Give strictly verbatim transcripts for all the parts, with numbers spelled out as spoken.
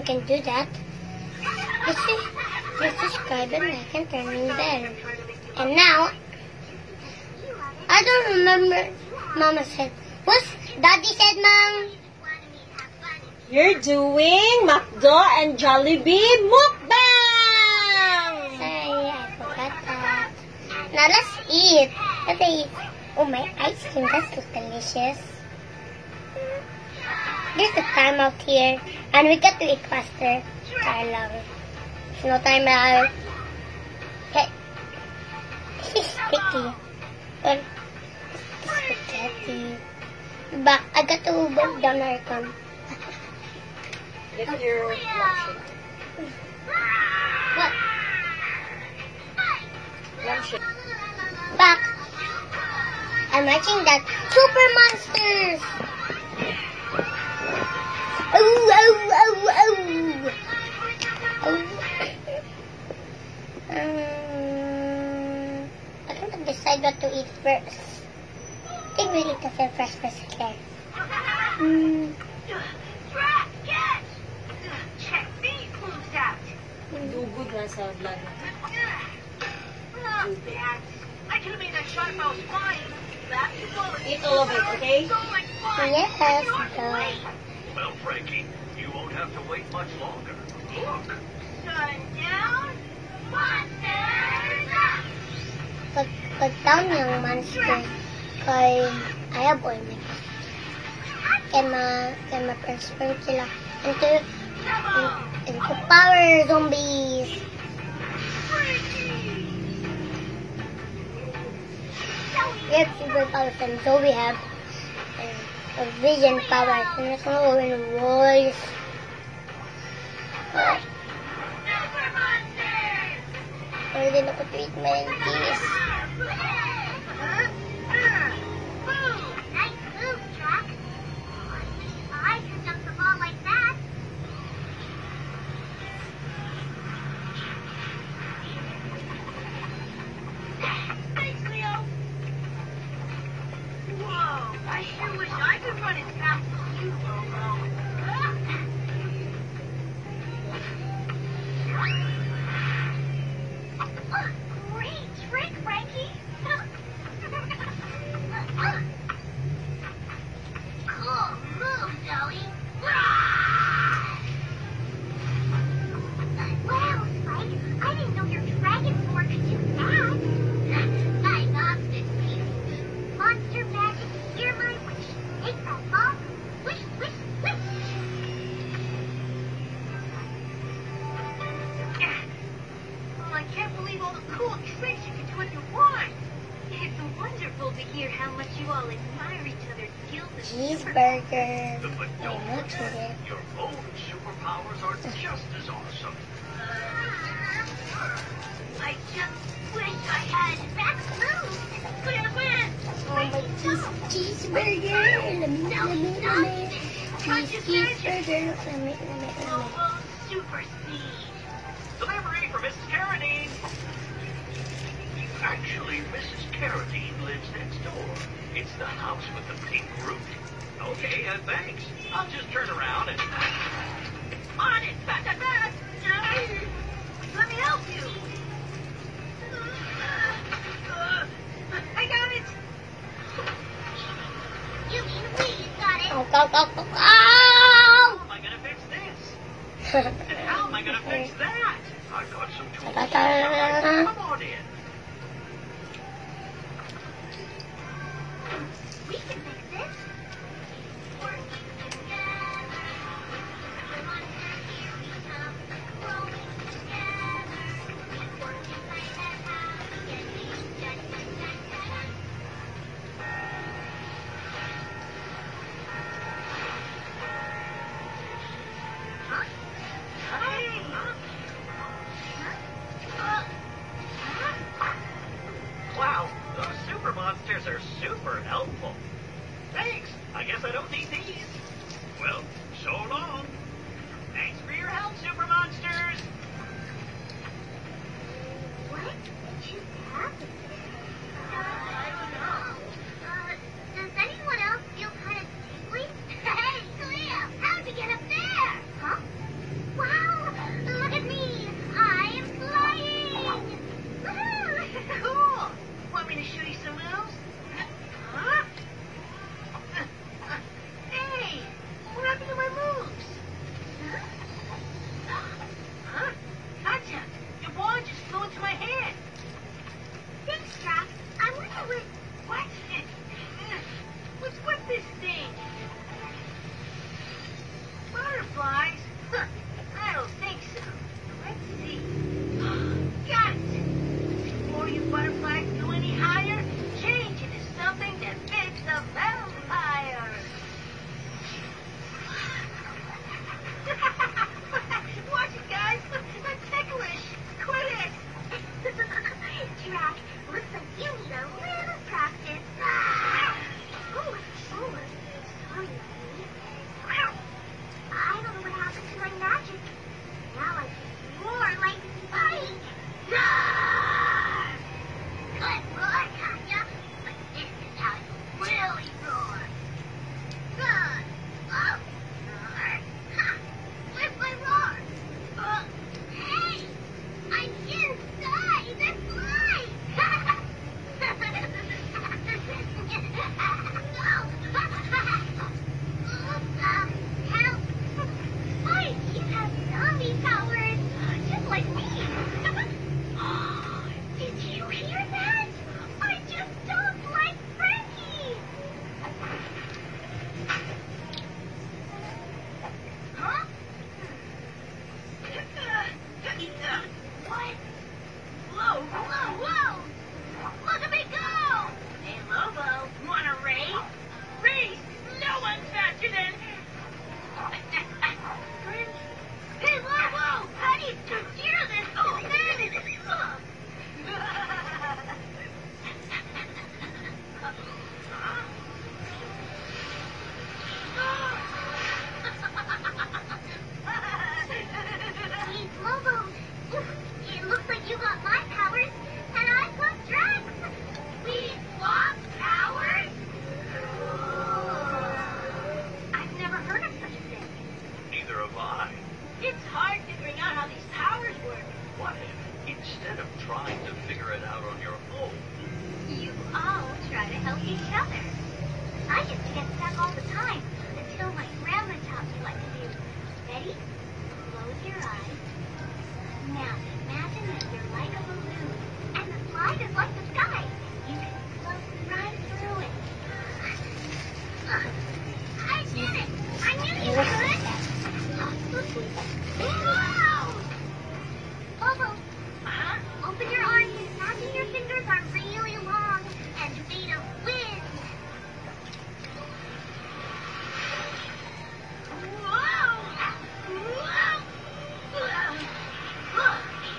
everyone can do that. Just, just subscribe and like and turn on the bell. And now, I don't remember. Mama said, what's Daddy said, Mom? You're doing McDo and Jollibee mukbang! Sorry, I forgot that. Now let's eat. Let's eat. Oh, my ice cream. That looks delicious. There's a time out here. And we got to eat faster. I love it. No time out. Okay. This is sticky. But spaghetti. But I got to burn down our aircon. Get your lunch. What? Lunch. Back. I'm watching that Super Monsters. Oh, oh, oh, oh. Oh. Um, I can't decide what to eat first. I think we eat the fresh first here. Mm. Check these moves out. Dugod na sa vlog. I could have made that shot if I was flying. Eat all of it, okay? Yes, go. Well, Frankie, you won't have to wait much longer. Look. Sundown. Monsters up. Pag, pag down yung monsters, kay ayaw na. Kaya ma, kaya ma-transform sila into, into power zombies. We have super powers, and so we have uh, a vision power. And it's all in voice. Uh, Pwede na ko treatment this. Nice move, Chuck. I can jump the ball like that. Thanks, Leo. Whoa, I sure wish I could run as fast as you, Lobo. Great trick, Frankie. Cool move, Zoe. Wow, Spike, I didn't know your dragon sword could do that. I got this piece. Monster magic, hear my wish. Take that ball. Wish, wish, wish. Oh, I can't believe all the cool tricks you can do with your wand. It's wonderful to hear how much you all admire each other's skills and Cheeseburger. But I don't know forget, today. your own superpowers are just as awesome. I just wish I had back moves. Clear win. Oh my cheese, cheeseburger. Let me, let me, let me. Cheese, cheeseburger. Let me, let me, let me. Lobo super speed. Delivery for Missus Carradine. Actually, Missus Carradine lives next door. It's the house with the pink roof. Okay, uh, thanks. I'll just turn around and... On it, fast and fast. Let me help you. Uh, I got it. You mean we got it? Oh, go, go, go, go. How am I going to fix this? And how am I going to fix that? I've got some tools. Ta-da-da. Come on in. We can fix this. Working together. Everyone can hear me come. Growing together. Working like that house. Getting done, done, done, done. Huh? Hey! Huh? Huh? Uh, huh? fine. It's hard figuring out how these powers work. What if, instead of trying to figure it out on your own, You all try to help each other. I used to get stuck all the time until my grandma taught me what to do. Ready? Close your eyes. Now imagine that you're like a balloon, and the slide is like the sky. You can float right through it. I did it! I knew you could! Whoa! Bubbles, uh, open your arms. Imagine your fingers are really long and made of wind. Whoa! Whoa!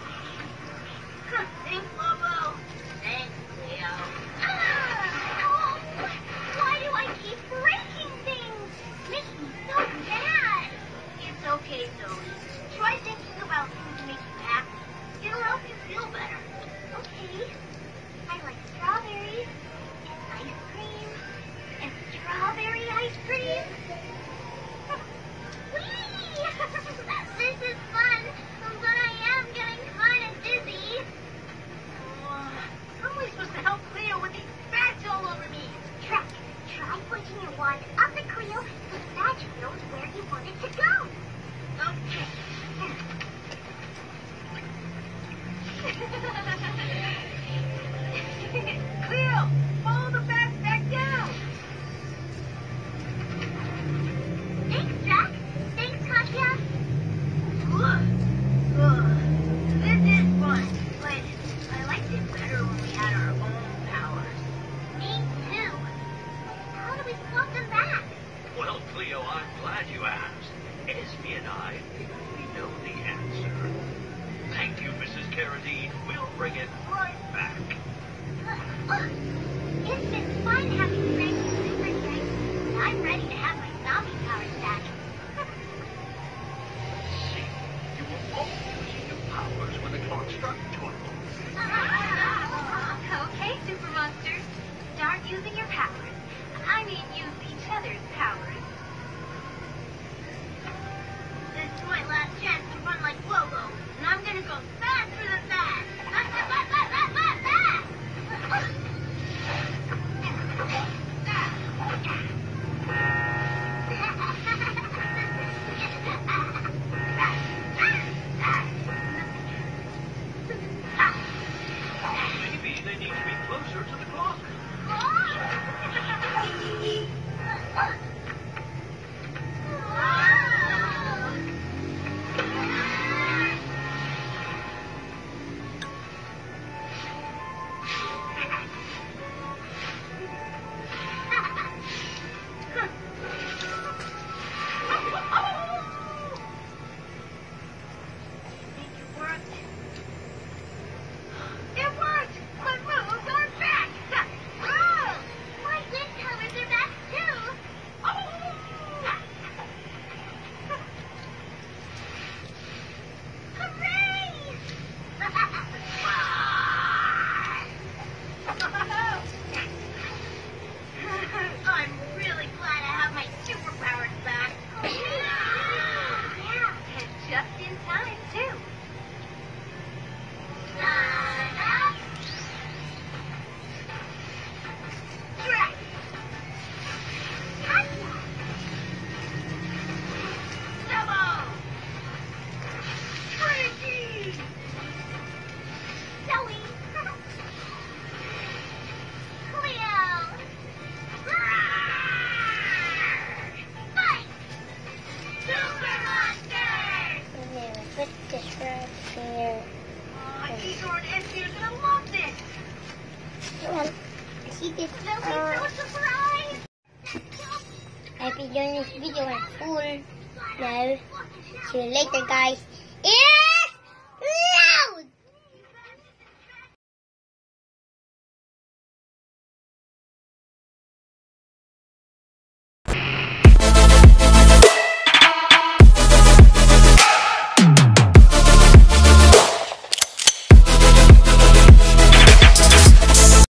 Thanks, Lobo. Thanks, Leo. Oh, why do I keep breaking things? Makes me so mad. It's okay, Zoe. Try thinking about things to make you happy. It'll help you feel better. Okay. I like strawberries and ice cream and strawberry ice cream. Whee! This is fun, but I am getting kind of dizzy. Uh, how am I supposed to help Cleo with these bats all over me? Try, try pushing your wand up the Cleo so the badge knows where you want it to go. Okay. Cleo, follow the bats back down. Thanks, Jack. Thanks, Katya. Ugh. Ugh. This is fun, but I liked it better when we had our own powers. Me too. How do we swap them back? well, Cleo, I'm glad you asked. Esme and I think we know the answer. Thank you, Missus Carradine. We'll bring it right back. Ugh. It's been fun having friends and super strength, but I'm ready to have my zombie powers back. See, you were all using your powers when the clock struck twelve. Okay, Super Monsters. Start using your powers. I mean, use each other's powers. This is my last chance to run like Lobo, and I'm gonna go faster than that. Fast, fast, fast, fast, fast, fast! Maybe they need to be closer to the clock. It worked! My moves are back! Oh, my wind powers are back too! Hooray! I'm really glad I have my superpowers back. Yeah, and just in time too. Right. Double. Crazy. Zoe. Cleo. Fight. Super Monsters. Okay, put this right here. Aw, Igor and Esme are gonna love this. Come on. See this? They'll be Uh, so surprised. I'll be doing this video in full now. See you later, guys. Yeah!